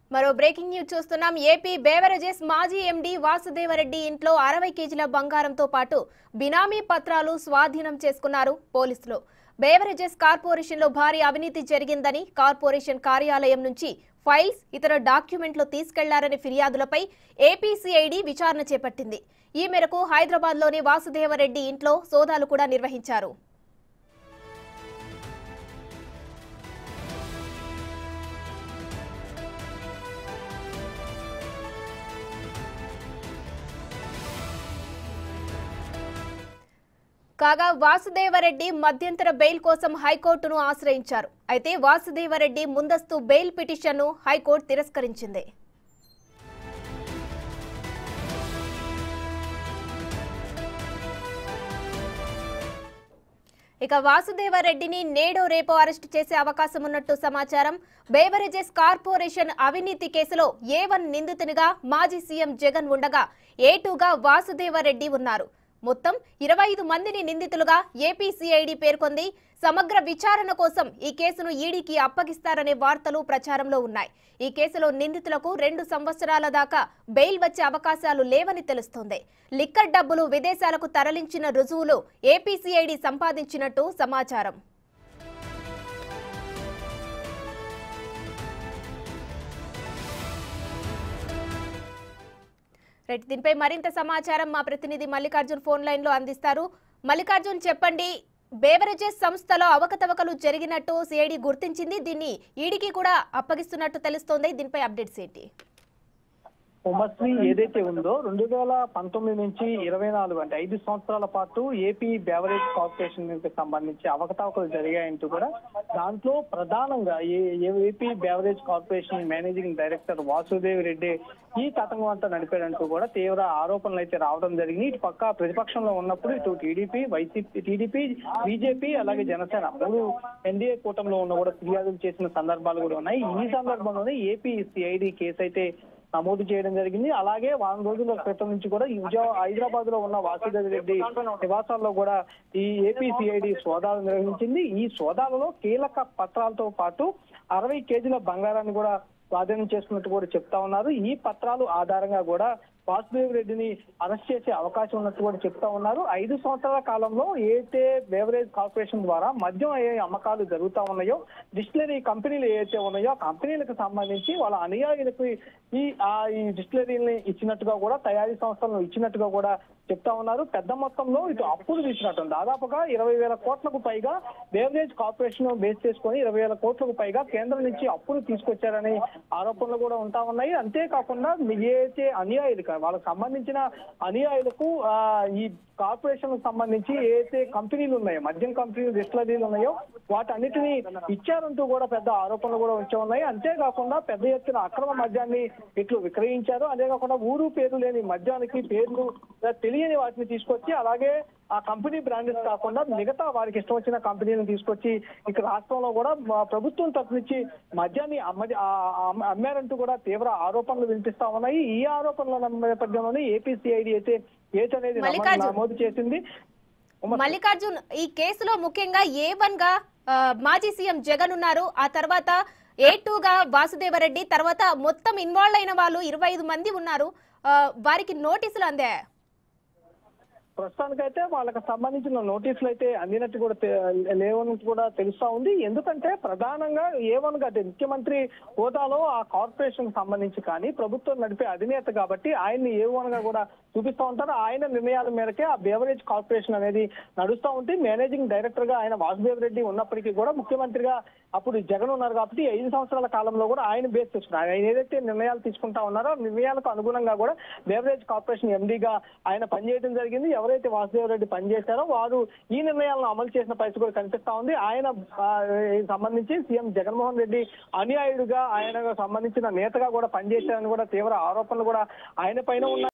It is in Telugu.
మరో బ్రేకింగ్ న్యూస్ చూస్తున్నాం. ఏపీ బేవరేజెస్ మాజీ ఎండీ వాసుదేవరెడ్డి ఇంట్లో 60 కేజీల బంగారంతో పాటు బినామీ పత్రాలు స్వాధీనం చేసుకున్నారు పోలీసులు. బేవరేజెస్ కార్పొరేషన్లో భారీ అవినీతి జరిగిందని కార్పొరేషన్ కార్యాలయం నుంచి ఫైల్స్, ఇతర డాక్యుమెంట్లు తీసుకెళ్లారనే ఫిర్యాదులపై ఏపీసీఐడీ విచారణ చేపట్టింది. ఈ మేరకు హైదరాబాద్లోని వాసుదేవరెడ్డి ఇంట్లో సోదాలు కూడా నిర్వహించారు. కాగా వాసుదేవరెడ్డి మధ్యంతర బెయిల్ కోసం హైకోర్టును ఆశ్రయించారు. అయితే వాసుదేవరెడ్డి ముందస్తు బెయిల్ పిటిషన్ను హైకోర్టు తిరస్కరించింది. ఇక వాసుదేవరెడ్డిని నేడో రేపో అరెస్టు చేసే అవకాశం ఉన్నట్టు సమాచారం. బేవరేజెస్ కార్పొరేషన్ అవినీతి కేసులో A1 నిందితునిగా మాజీ సీఎం జగన్ ఉండగా A2గా వాసుదేవరెడ్డి ఉన్నారు. మొత్తం 25 మందిని నిందితులుగా ఏపీసీఐడీ పేర్కొంది. సమగ్ర విచారణ కోసం ఈ కేసును ఈడీకి అప్పగిస్తారనే వార్తలు ప్రచారంలో ఉన్నాయి. ఈ కేసులో నిందితులకు 2 సంవత్సరాల దాకా బెయిల్ వచ్చే అవకాశాలు లేవని తెలుస్తోంది. లిక్కర్ డబ్బులు విదేశాలకు తరలించిన రుజువులు ఏపీసీఐడీ సంపాదించినట్టు సమాచారం. దీనిపై మరింత సమాచారం మా ప్రతినిధి మల్లికార్జున్ ఫోన్ లైన్ లో అందిస్తారు. మల్లికార్జున్, చెప్పండి. బేవరేజెస్ సంస్థలో అవకతవకలు జరిగినట్టు సిఐడి గుర్తించింది. దీన్ని ఈడీకి కూడా అప్పగిస్తున్నట్టు తెలుస్తోంది. దీనిపై అప్డేట్స్ ఏంటి? ఉమశ్రీ ఏదైతే ఉందో 2019 నుంచి 24 అంటే 5 సంవత్సరాల పాటు ఏపీ బేవరేజ్ కార్పొరేషన్ కి సంబంధించి అవకతవకలు జరిగాయంటూ కూడా దాంట్లో ప్రధానంగా AP beverage corporation managing director Vasudev Reddy ఈ తతంగం అంతా నడిపాడంటూ కూడా తీవ్ర ఆరోపణలు అయితే రావడం జరిగింది. ఇటు పక్క ప్రతిపక్షంలో ఉన్నప్పుడు ఇటు టీడీపీ, వైసీపీ, బీజేపీ అలాగే జనసేన 3 ఎన్డీఏ కూటమిలో ఉన్న కూడా ఫిర్యాదులు చేసిన సందర్భాలు కూడా ఉన్నాయి. ఈ సందర్భంలోనే ఏపీ సిఐడి కేసు అయితే నమోదు చేయడం జరిగింది. అలాగే వారం రోజుల క్రితం నుంచి కూడా హైదరాబాద్ లో ఉన్న వాసుదేవ్ రెడ్డి నివాసాల్లో కూడా ఈ ఏపీసీఐడి సోదాలు నిర్వహించింది. ఈ సోదాలలో కీలక పత్రాలతో పాటు 60 కేజీల బంగారాన్ని కూడా స్వాధీనం చేసుకున్నట్టు కూడా చెప్తా ఉన్నారు. ఈ పత్రాలు ఆధారంగా కూడా వాసుదేవ్ రెడ్డిని అరెస్ట్ చేసే అవకాశం ఉన్నట్టు కూడా చెప్తా ఉన్నారు. 5 సంవత్సరాల కాలంలో ఏదైతే బేవరేజ్ కార్పొరేషన్ ద్వారా మద్యం ఏ అమ్మకాలు జరుగుతా ఉన్నాయో, డిస్టిలరీ కంపెనీలు ఏవైతే ఉన్నాయో ఆ కంపెనీలకు సంబంధించి వాళ్ళ అనుయాయులకు ఈ డిస్టిలరీని ఇచ్చినట్టుగా కూడా, తయారీ సంస్థలను ఇచ్చినట్టుగా కూడా చెప్తా ఉన్నారు. పెద్ద మొత్తంలో ఇటు అప్పులు తీసినట్టు దాదాపుగా 20,000 కోట్లకు పైగా బేవరేజ్ కార్పొరేషన్ బేస్ చేసుకుని 20,000 కోట్లకు పైగా కేంద్రం నుంచి అప్పులు తీసుకొచ్చారని ఆరోపణలు కూడా ఉంటా ఉన్నాయి. అంతేకాకుండా ఏదైతే అనుయాయులు వాళ్ళకు సంబంధించిన అనుయాయులకు ఈ కార్పొరేషన్ సంబంధించి ఏదైతే కంపెనీలు ఉన్నాయో, మద్యం కంపెనీలు, డిస్టిలరీలు ఉన్నాయో వాటన్నిటిని ఇచ్చారంటూ కూడా పెద్ద ఆరోపణలు కూడా వచ్చి ఉన్నాయి. అంతేకాకుండా పెద్ద ఎత్తున అక్రమ మద్యాన్ని ఇట్లు విక్రయించారు. అంతేకాకుండా ఊరు పేరు లేని మద్యానికి పేర్లు తెలియని వాటిని తీసుకొచ్చి, అలాగే ఆ కంపెనీ బ్రాండెస్ కాకుండా మిగతా వారికి ఇష్టం వచ్చిన కంపెనీలను తీసుకొచ్చి ఇక్కడ రాష్ట్రంలో కూడా ప్రభుత్వం తరఫు నుంచి మద్యాన్ని అమ్మారంటూ కూడా తీవ్ర ఆరోపణలు వినిపిస్తా ఉన్నాయి. ఈ ఆరోపణల నేపథ్యంలోనే ఏపీసీఐడి అయితే అనేది నమోదు చేసింది. మల్లికార్జున్, ఈ కేసులో ముఖ్యంగా A1 గా మాజీ సీఎం జగన్ ఉన్నారు. ఆ తర్వాత A2గా వాసుదేవరెడ్డి, తర్వాత మొత్తం ఇన్వాల్వ్ అయిన వాళ్ళు 25 మంది ఉన్నారు. వారికి నోటీసులు అందాయా? ప్రస్తుతానికైతే వాళ్ళకి సంబంధించిన నోటీసులు అయితే అందినట్టు కూడా లేవన్నట్టు కూడా తెలుస్తా ఉంది. ఎందుకంటే ప్రధానంగా A1 గా ముఖ్యమంత్రి హోదాలో ఆ కార్పొరేషన్ సంబంధించి కానీ ప్రభుత్వం నడిపే అధినేత కాబట్టి ఆయన్ని A1 గా కూడా చూపిస్తూ ఉంటారు. ఆయన నిర్ణయాల మేరకే ఆ బేవరేజ్ కార్పొరేషన్ అనేది నడుస్తూ ఉంటే మేనేజింగ్ డైరెక్టర్ గా ఆయన వాసుదేవ్ రెడ్డి ఉన్నప్పటికీ కూడా ముఖ్యమంత్రిగా అప్పుడు జగన్ ఉన్నారు కాబట్టి 5 సంవత్సరాల కాలంలో కూడా ఆయన బేస్ చేసుకున్నారు. ఆయన ఏదైతే నిర్ణయాలు తీసుకుంటా ఉన్నారో నిర్ణయాలకు అనుగుణంగా కూడా బేవరేజ్ కార్పొరేషన్ ఎండీగా ఆయన పనిచేయడం జరిగింది. ఎవరైతే వాసుదేవ్ రెడ్డి పనిచేశారో వారు ఈ నిర్ణయాలను అమలు చేసిన పరిస్థితి కూడా కనిపిస్తా ఉంది. ఆయన సంబంధించి సీఎం జగన్మోహన్ రెడ్డి అనుయాయుడుగా, ఆయన సంబంధించిన నేతగా కూడా పనిచేశారని కూడా తీవ్ర ఆరోపణలు కూడా ఆయన పైన ఉన్నాయి.